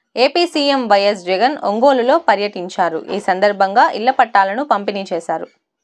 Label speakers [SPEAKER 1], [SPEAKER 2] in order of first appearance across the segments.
[SPEAKER 1] AP CM YS Jagan ఒంగోలులో పర్యటించారు. ఈ సందర్భంగా ఇళ్ల పట్టాలను పంపిణీ చేశారు.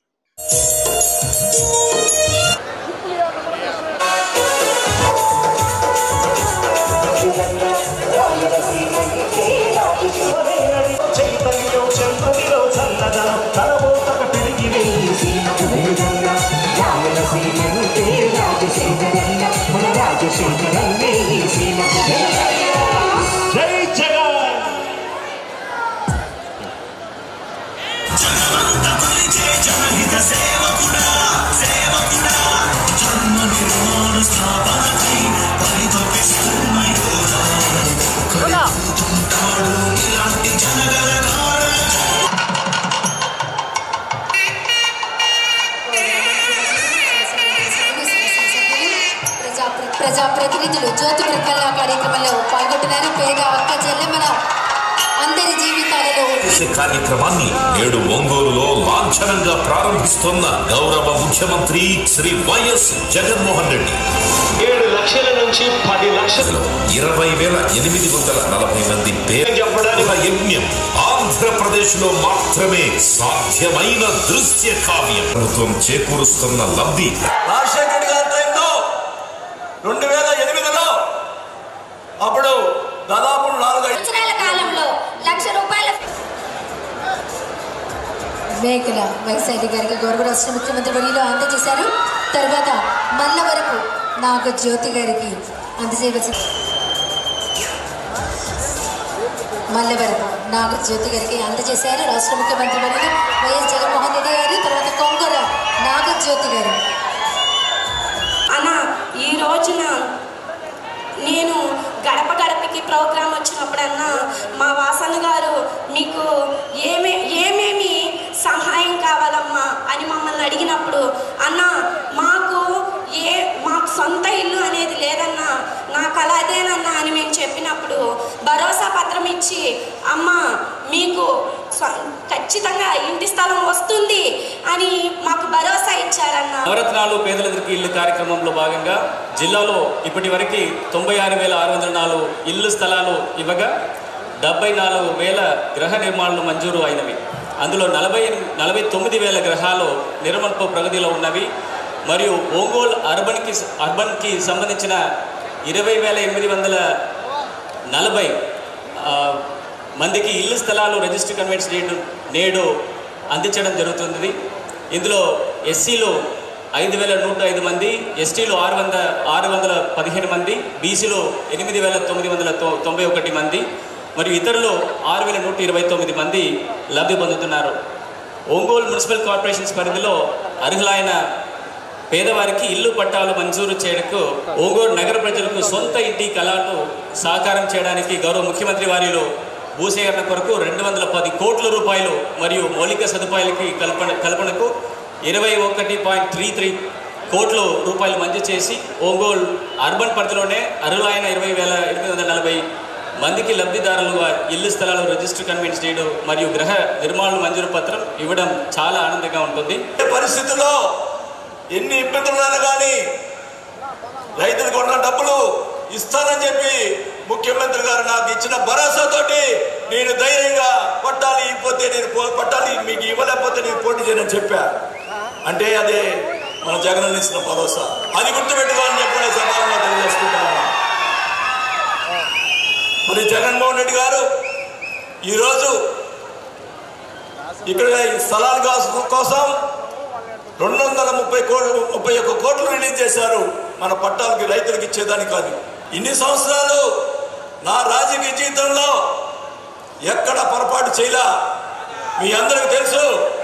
[SPEAKER 2] ప్రజాప్రతినిధులు జ్యోతి ప్రకల్లా కార్యక్రమంలో పాల్గొంటున్నారు. పేద అక్క చెల్లెమ్మల అందరి జీవితాలలో
[SPEAKER 3] కార్యక్రమాన్ని నేడు ఒంగోలులో లాంఛనంగా ప్రారంభిస్తున్న గౌరవ ముఖ్యమంత్రి శ్రీ వైఎస్ జగన్మోహన్ రెడ్డి
[SPEAKER 4] 7 లక్షల నుంచి 10 లక్షలు
[SPEAKER 3] 20,840 మంది పేరు చెప్పడానికి యజ్ఞం ఆంధ్రప్రదేశ్ లో మాత్రమే సాధ్యమైన దృశ్య కావ్యం ప్రభుత్వం చేకూరుస్తున్న లబ్ధి.
[SPEAKER 5] రాజశేఖర్ గారి టైంలో 2008లో అప్పుడు దాదాపు 4-5
[SPEAKER 2] సంవత్సరాల కాలంలో ₹1,00,000 మేకల వైఎస్ఆర్ గారికి గౌరవ రాష్ట్ర ముఖ్యమంత్రి వర్యులు అందజేశారు. తర్వాత మల్లవరపు నాగజ్యోతి గారికి అందజేయవలసి మల్లవరపు నాగజ్యోతి గారికి అందజేశారు రాష్ట్ర ముఖ్యమంత్రి వర్యులు వైఎస్ జగన్మోహన్ రెడ్డి గారు. తర్వాత కొంగర నాగజ్యోతి గారు.
[SPEAKER 6] అన్న ఈ రోజున నేను గడప గడపకి ప్రోగ్రాం వచ్చినప్పుడన్నా మా వాసన గారు మీకు ఏమేమి సహాయం కావాలమ్మా అని మమ్మల్ని అడిగినప్పుడు అన్న మాకు సొంత ఇల్లు అనేది లేదన్నా నా కళ అదేనన్నా అని మేము చెప్పినప్పుడు భరోసా పత్రం ఇచ్చి అమ్మ మీకు ఖచ్చితంగా ఇంటి స్థలం వస్తుంది అని మాకు భరోసా ఇచ్చారన్న.
[SPEAKER 7] నవరత్నాలు పేదలందరికీ ఇల్లు కార్యక్రమంలో భాగంగా జిల్లాలో ఇప్పటి వరకు 96,604 ఇల్లు స్థలాలు ఇవ్వగా 74,000 గృహ నిర్మాణాలు మంజూరు అయినవి. అందులో 49,000 గృహాలు నిర్మాణ ప్రగతిలో ఉన్నవి. మరియు ఒంగోలు అర్బన్కి సంబంధించిన 20,840 మందికి ఇల్లు స్థలాలు రిజిస్టర్ కన్వెన్స్ నేడు అందించడం జరుగుతుంది. ఇందులో ఎస్సీలు 5,105 మంది, ఎస్టీలు 615 మంది, బీసీలు 8,991 మంది మరియు ఇతరులు 6,129 మంది లబ్ధి పొందుతున్నారు. ఒంగోలు మున్సిపల్ కార్పొరేషన్స్ పరిధిలో అర్హులైన పేదవారికి ఇల్లు పట్టాలు మంజూరు చేయడానికి ఒంగోలు నగర ప్రజలకు సొంత ఇంటి కళను సాకారం చేయడానికి గౌరవ ముఖ్యమంత్రి వారిలో భూసేకరణ కొరకు 210 కోట్ల రూపాయలు మరియు మౌలిక సదుపాయాలకి కల్పనకు 21.33 కోట్ల రూపాయలు మంజూరు చేసి ఒంగోలు అర్బన్ పరిధిలోనే అర్హులైన 20,840 మందికి లబ్ధిదారులుగా ఇల్లు స్థలాలు రిజిస్టర్ కన్వెన్స్ చేయడం మరియు గృహ నిర్మాణ మంజూరు పత్రం ఇవ్వడం చాలా ఆనందంగా ఉంటుంది.
[SPEAKER 5] పరిస్థితుల్లో ఎన్ని ఇబ్బందులు కానీ రైతులకు ఉన్న డబ్బులు ఇస్తానని చెప్పి ముఖ్యమంత్రి గారు నాకు ఇచ్చిన భరోసాతోటి నేను ధైర్యంగా పట్టాలి మీకు ఇవ్వలేకపోతే నేను పోటీ చేయనని చెప్పా. అంటే అదే మన జగన్ ఇచ్చిన భరోసా. అది గుర్తుపెట్టుకోవాలని చెప్పి సభలో తెలియజేసుకుంటాను. మరి జగన్మోహన్ రెడ్డి గారు ఈరోజు ఇక్కడ స్థలాల కోసం 231 కోట్లు రిలీజ్ చేశారు. మన పట్టాలకి రైతులకు ఇచ్చేదానికి కాదు. ఇన్ని సంవత్సరాలు నా రాజకీయ జీవితంలో ఎక్కడ పొరపాటు చేయలా. మీ అందరికీ తెలుసు.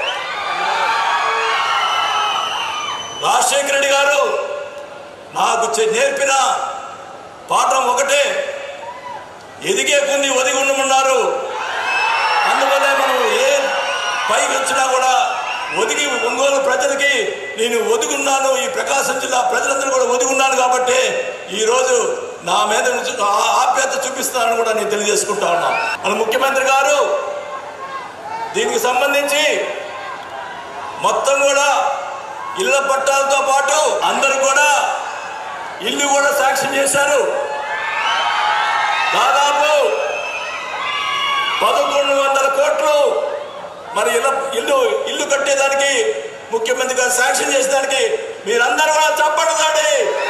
[SPEAKER 5] రాజశేఖర రెడ్డి గారు నాకు నేర్పిన పాఠం ఒకటే, ఎదిగే కొన్ని ఒదిగి ఉండమన్నారు. అందువల్ల మనం ఏ పైకి వచ్చినా కూడా ఒదిగి ఒంగోలు ప్రజలకి నేను ఒదిగున్నాను, ఈ ప్రకాశం జిల్లా ప్రజలందరూ కూడా ఒదిగున్నాను కాబట్టి ఈరోజు నా మీద ఆప్యాయత చూపిస్తానని కూడా నేను తెలియజేసుకుంటా ఉన్నాను. మన ముఖ్యమంత్రి గారు దీనికి సంబంధించి మొత్తం కూడా ఇళ్ల పట్టాలతో పాటు అందరూ కూడా ఇల్లు కూడా శాంక్షన్ చేశారు. దాదాపు మరి ఇల్లు కట్టేదానికి ముఖ్యమంత్రి గారు శాంక్షన్ చేసేదానికి మీరందరూ కూడా చప్పట్లండి.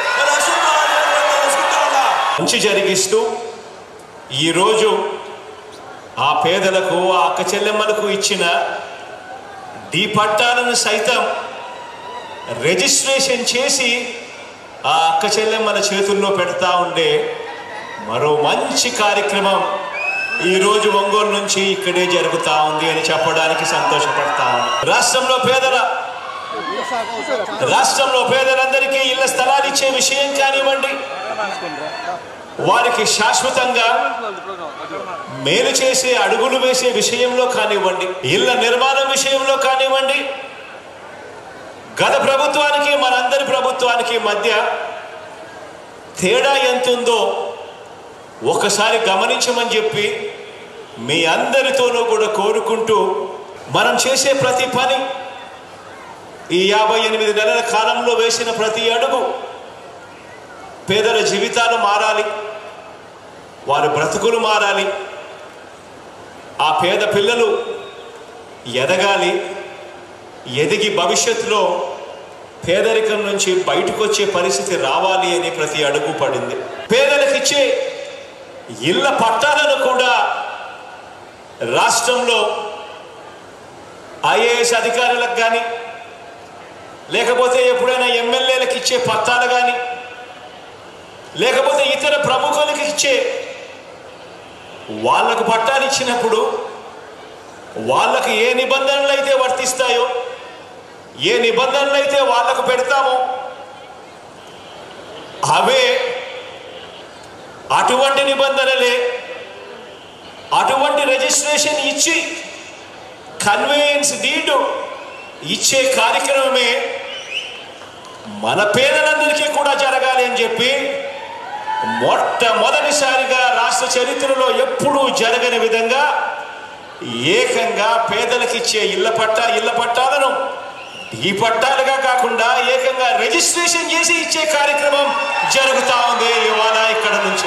[SPEAKER 4] మంచి జరిగిస్తూ ఈరోజు ఆ పేదలకు ఆ అక్క చెల్లెమ్మలకు ఇచ్చిన డీ పట్టాలను సైతం రిజిస్ట్రేషన్ చేసి ఆ అక్క చెల్లెమ్మల చేతుల్లో పెడతా ఉండే మరో మంచి కార్యక్రమం ఈరోజు ఒంగోలు నుంచి ఇక్కడే జరుగుతూ ఉంది అని చెప్పడానికి సంతోషపడతా ఉంది. రాష్ట్రంలో పేదలందరికీ ఇళ్ల స్థలాలు ఇచ్చే విషయం కానివ్వండి, వారికి శాశ్వతంగా మేలు చేసే అడుగులు వేసే విషయంలో కానివ్వండి, ఇళ్ల నిర్మాణం విషయంలో కానివ్వండి, గత ప్రభుత్వానికి మనందరి ప్రభుత్వానికి మధ్య తేడా ఎంతుందో ఒకసారి గమనించమని చెప్పి మీ అందరితోనూ కూడా కోరుకుంటూ, మనం చేసే ప్రతి పని, ఈ 58 నెలల కాలంలో వేసిన ప్రతి అడుగు పేదల జీవితాలు మారాలి, వారి బ్రతుకులు మారాలి, ఆ పేద పిల్లలు ఎదగాలి, ఎదిగి భవిష్యత్తులో పేదరికం నుంచి బయటకు వచ్చే పరిస్థితి రావాలి అని ప్రతి అడుగు పడింది. పేదలకు ఇచ్చే ఇళ్ల పట్టాలను కూడా రాష్ట్రంలో ఐఏఎస్ అధికారులకు కానీ, లేకపోతే ఎప్పుడైనా ఎమ్మెల్యేలకు ఇచ్చే పట్టాలు కానీ, లేకపోతే ఇతర ప్రముఖులకు ఇచ్చే వాళ్లకు పట్టాలు ఇచ్చినప్పుడు వాళ్ళకు ఏ నిబంధనలు అయితే వర్తిస్తాయో, ఏ నిబంధనలు అయితే వాళ్లకు పెడతామో అవే అటువంటి నిబంధనలే, అటువంటి రిజిస్ట్రేషన్ ఇచ్చి కన్వేయన్స్ డీడ్ ఇచ్చే కార్యక్రమమే మన పేదలందరికీ కూడా జరగాలి అని చెప్పి మొట్టమొదటిసారిగా రాష్ట్ర చరిత్రలో ఎప్పుడూ జరగని విధంగా ఏకంగా పేదలకు ఇచ్చే ఇళ్ల పట్టాలను ఈ పట్టాలుగా కాకుండా ఏకంగా రిజిస్ట్రేషన్ చేసి ఇచ్చే కార్యక్రమం జరుగుతూ ఉంది ఇవాళ ఇక్కడ నుంచి.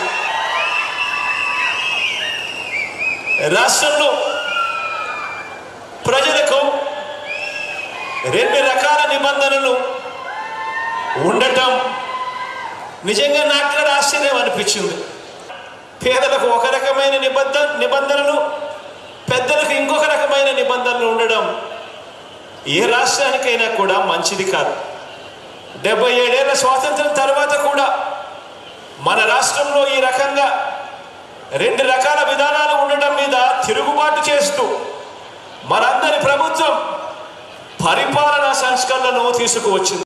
[SPEAKER 4] రాష్ట్రంలో ప్రజలకు 2 రకాల నిబంధనలు ఉండటం నిజంగా నాకు కూడా ఆశ్చర్యం అనిపించింది. పేదలకు ఒక రకమైన నిబంధనలు, పెద్దలకు ఇంకొక రకమైన నిబంధనలు ఉండడం ఏ రాష్ట్రానికైనా కూడా మంచిది కాదు. 77 ఏళ్ల స్వాతంత్రం తర్వాత కూడా మన రాష్ట్రంలో ఈ రకంగా 2 రకాల విధానాలు ఉండడం మీద తిరుగుబాటు చేస్తూ మనందరి ప్రభుత్వం పరిపాలనా సంస్కరణలను తీసుకువచ్చింది.